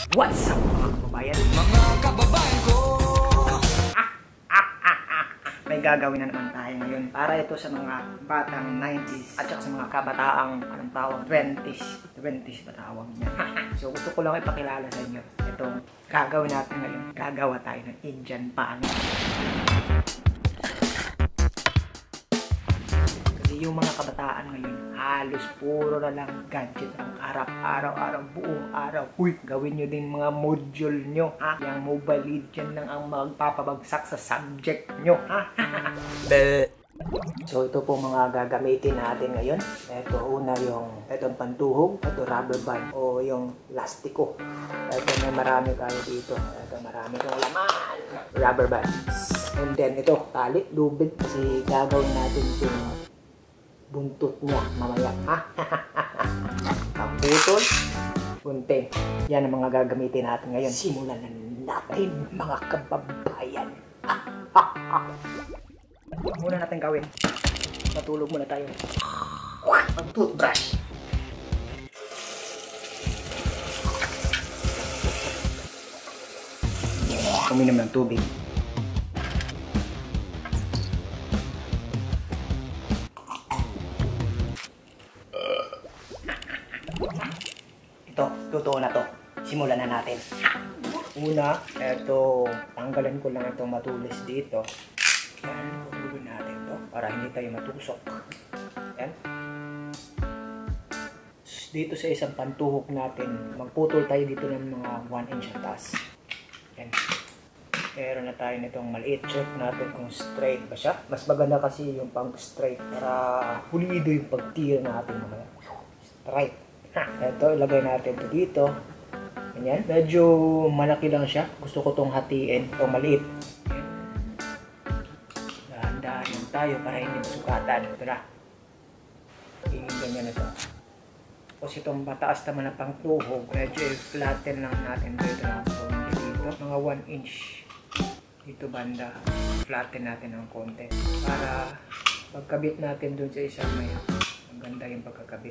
What's up mga kababayan? Mga kababayan ko! May gagawin na naman tayo ngayon para ito sa mga batang 90s at saka sa mga kabataang anong tawag 20s ba tawag niya. So gusto ko lang ipakilala sa inyo itong gagawin natin ngayon. Gagawa tayo ng Indian pangit. Kasi yung mga kabataan ngayon halos puro na lang gadget ang araw-araw, buong araw. Uy, gawin nyo din mga module nyo, ha? Yung mobile legend lang ang magpapabagsak sa subject nyo, ha? So ito po mga gagamitin natin ngayon. Ito una yung itong pantuhog, ito rubber band o yung lastiko. Ito may marami tayo dito. Ito marami kong laman. Rubber bands. And then ito, tali, lubid kasi gagawin natin yung buntot niya mamaya, ha? Ang putol, gunting. Yan ang mga gagamitin natin ngayon. Simulan na natin mga kababayan. Muna natin gawin. Matulog muna tayo. Ang toothbrush. Uminom ng tubig. Ito, totoo na to. Simulan na natin. Una, eto, tanggalan ko lang itong matulis dito. Yan, pupulugin natin to para hindi tayo matusok. Yan. Dito sa isang pantuhok natin, magputol tayo dito ng mga 1 inch ang taas. Yan. Meron na tayo nitong maliit. Check natin kung straight ba siya. Mas maganda kasi yung pang straight para pulido yung pagtira natin mamaya. Straight. Ito, ilagay natin ito dito. Ganyan. Medyo malaki lang siya. Gusto ko itong hatiin. Itong maliit. Dahan-dahan lang tayo para hindi masukatan. Ito na. Ganyan ito. Tapos itong mataas naman na pang tuhog. Medyo flatten lang natin dito na. So, dito. Mga 1 inch. Dito banda. Flatten natin ng konti. Para pagkabit natin dun sa isang may maganda yung pagkakabit.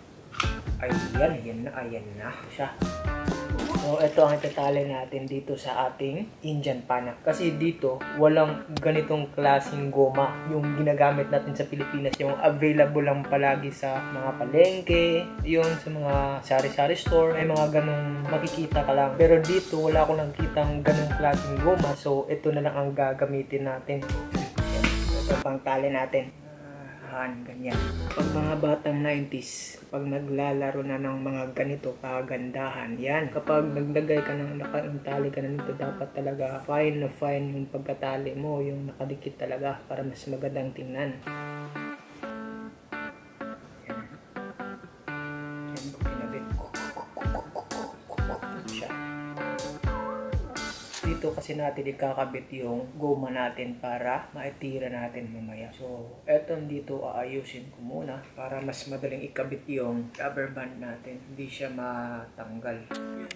Ayan na siya. So, ito ang itatali natin dito sa ating Indian pana. Kasi dito, walang ganitong klaseng goma. Yung ginagamit natin sa Pilipinas, yung available lang palagi sa mga palengke, yung sa mga sari-sari store, may mga ganong makikita ka lang. Pero dito, wala akong nakikitang ganong klaseng goma. So, ito na lang ang gagamitin natin. Ito pang tali natin. Ganyan. Pag mga batang 90s, pag naglalaro na ng mga ganito, kagandahan, yan. Kapag naglagay ka ng nakatali ka na nito, dapat talaga fine na fine yung pagkatali mo, yung nakadikit talaga para mas magandang tingnan. Yan. Yan ko pinabit. Siya. Dito kasi natin ikakabit yung goma natin para maitira natin mamaya. So, eto dito aayusin ko muna para mas madaling ikabit yung rubber band natin. Hindi siya matanggal.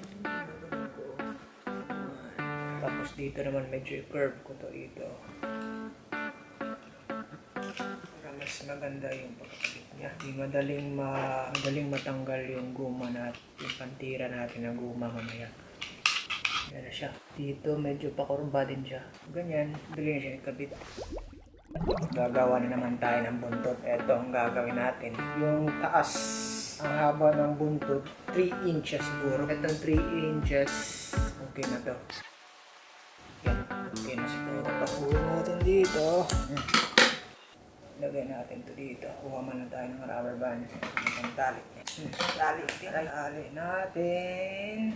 Tapos dito naman medyo i-curve ko to dito. Para mas maganda yung pagkakabit niya. Hindi madaling matanggal yung goma natin. Yung pantira natin ng goma mamaya. Yan na siya. Dito medyo pakurba din siya. Ganyan, dali na siya ikabit. Gagawa na naman tayo ng buntot. Ito ang gagawin natin. Yung taas, ang haba ng buntot, 3 inches siguro. Itong 3 inches, okay na to. Yan, okay na siguro. Pakuha natin dito. Lagay natin to dito. Kuha man na tayo ng rubber band. Ang tali. Tali natin.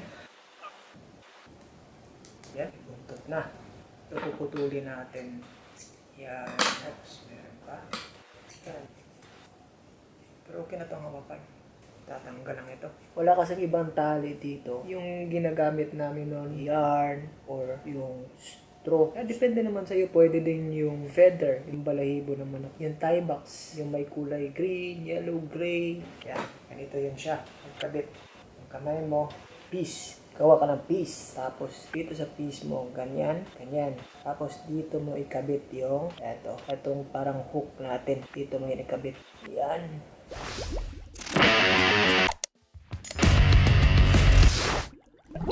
Yan, buntot na. Ito puputulin natin. Yan. Oops, meron pa. Yan. Pero okay na itong hawakan. Tatanggal lang ito. Wala kasing ibang tali dito. Yung ginagamit namin noon, yarn or yung straw. Depende naman sa'yo. Pwede din yung feather, yung balahibo ng manok. Yung tie box, yung may kulay green, yellow, gray. Yan. Ganito yun siya. Magkabit. Yung kamay mo, piece. Gawa ka ng piece. Tapos, dito sa piece mo, ganyan. Tapos, dito mo ikabit yung, itong parang hook natin. Dito mo yung ikabit. Yan.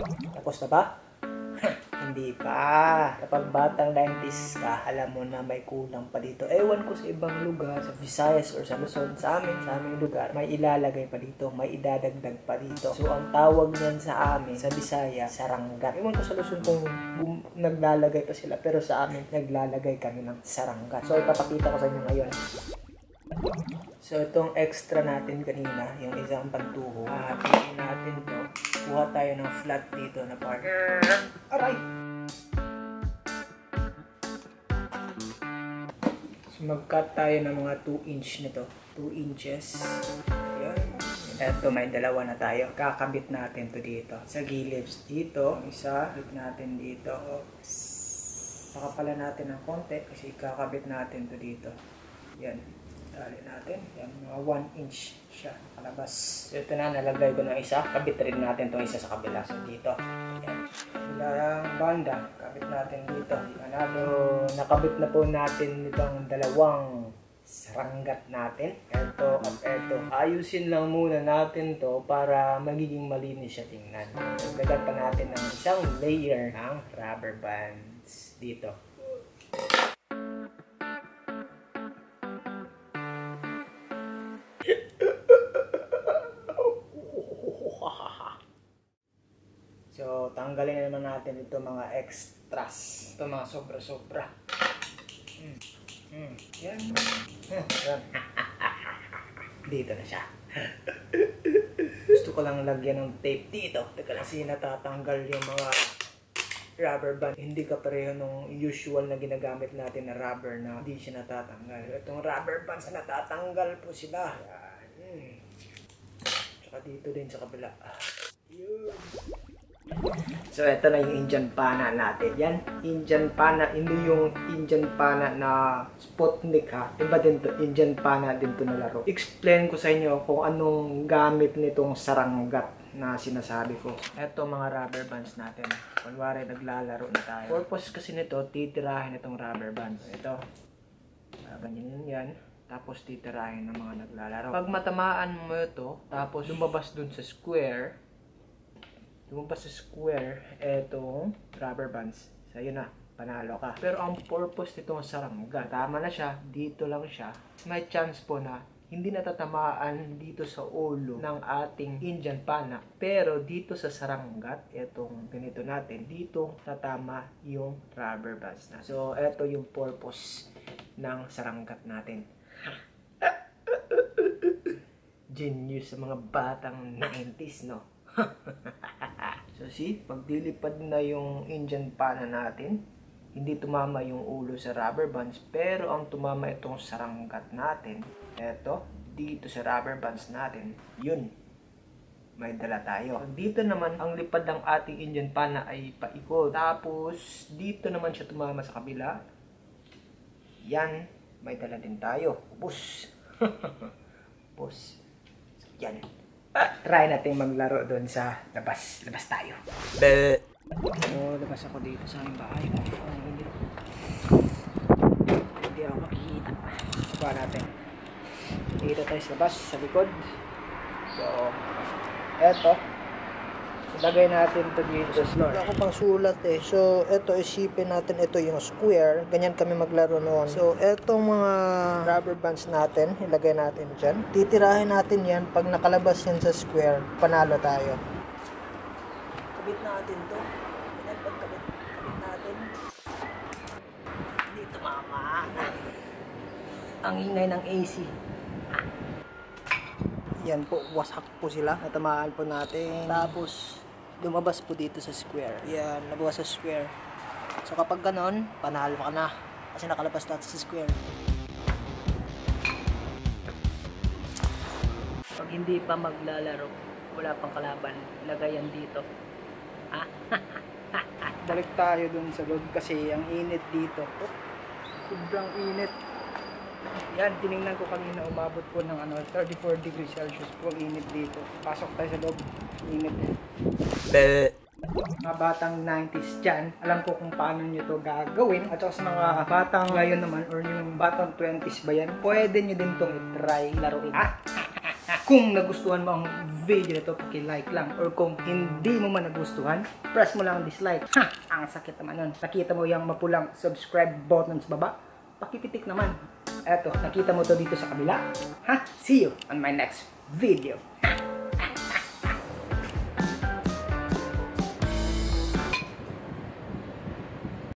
Tapos na ba? Hindi pa. Kapag batang 90s ka, alam mo na may kulang pa dito. Ewan ko sa ibang lugar, sa Visayas or sa Luzon, sa aming lugar, may ilalagay pa dito, may idadagdag pa dito. So, ang tawag niyan sa amin, sa Visayas, saranggat. Ewan ko sa Luzon kung naglalagay pa sila, pero sa amin, naglalagay kami ng saranggat. So, ipapakita ko sa inyo ngayon. So, itong extra natin kanina, yung isang pantuho, hahatiin natin to. Kuha tayo ng flat dito na part. Aray! So, mag-cut tayo ng mga 2 inch nito. 2 inches. Ayan. Eto, may dalawa na tayo. Kakabit natin to dito. Sa gilid dito. Isa. Kakabit natin dito. Oops. Pakapala natin ng konti kasi kakabit natin to dito. Yan. Tali natin. Yan, mga 1 inch siya nakalabas. So, ito na, nalagay ko ng isa. Kabit rin natin itong isa sa kabila. So, dito. Yan. Bilang banda, kabit natin dito. Panalo, nakabit na po natin itong dalawang saranggat natin. Ito at ito. Ayusin lang muna natin to para magiging malinis siya tingnan. Dagdagan pa natin ng isang layer ng rubber bands dito. So, tanggalin na naman natin ito mga extras. Ito mga sobra-sobra. Yan. Yan. Dito na siya. Gusto ko lang lagyan ng tape dito. Teka lang, kasi natatanggal yung mga rubber band. Hindi ka pareho nung usual na ginagamit natin na rubber na hindi siya natatanggal. Itong rubber bands na natatanggal po sila. Yan. Tsaka dito din sa kabila. Yun. So, ito na yung Indian pana natin. Yan, Indian pana. Hindi yung Indian pana na Sputnik ha. Iba din to, Indian pana din to na laro. Explain ko sa inyo kung anong gamit nitong saranggat na sinasabi ko. Ito mga rubber bands natin. Kunwari, naglalaro na tayo. Purpose kasi nito, titirahin itong rubber bands. Ito, ganyan yan. Tapos titirahin ng mga naglalaro. Pag matamaan mo ito, tapos lumabas dun sa square, etong rubber bands. So, yun na, panalo ka. Pero ang purpose nitong saranggat, tama na siya, dito lang siya. May chance po na hindi natatamaan dito sa ulo ng ating Indian pana. Pero dito sa saranggat, etong ganito natin, dito tatama yung rubber bands na. So, eto yung purpose ng saranggat natin. Genius sa mga batang 90s, no? So, see, pag dilipad na yung Indian pana natin, hindi tumama yung ulo sa rubber bands, pero ang tumama itong saranggat natin, eto, dito sa rubber bands natin, yun, may dala tayo. Dito naman, ang lipad ng ating Indian pana ay paikot. Tapos, dito naman siya tumama sa kabila. Yan, may dala din tayo. Push. Push. So, yan. Try natin maglaro doon sa labas. Labas tayo. So, labas ako dito sa aming bahay. Hindi ako makikita. Subukan natin. Dito tayo sa labas, sa likod. So, eto. Ilagay natin ito dito sa floor. Wala ko pang sulat eh. So, eto, isipin natin ito yung square. Ganyan kami maglaro noon. So, etong mga rubber bands natin, ilagay natin dyan. Titirahin natin yan. Pag nakalabas yan sa square, panalo tayo. Kabit natin to. Ganyan, pagkabit natin. Dito mama. Ang ingay ng AC. Yan po, wasak po sila. Natamaan po natin. Tapos, lumabas po dito sa square. Yan, nabuwas sa square. So, kapag ganon, panalo ka na. Kasi nakalabas natin sa square. Pag hindi pa maglalaro, wala pang kalaban, lagayan dito. Ha? Balik tayo dun sa loob kasi ang init dito. Oh, sobrang init. Yan, tinignan ko kanina, umabot po ng 34 degrees Celsius po ang init dito. Pasok tayo sa loob, init. Mga batang 90s dyan, alam ko kung paano nyo to gagawin. At saka sa mga batang ngayon naman, or yung batang 20s ba yan, pwede nyo din itong i-try laruin. Kung nagustuhan mo ang video na to, paki-like lang. Or kung hindi mo man nagustuhan, press mo lang ang dislike. Ang sakit naman nun. Nakita mo yung mapulang subscribe button sa baba? Pakipitik naman. Eto, nakita mo to dito sa kabila? See you on my next video.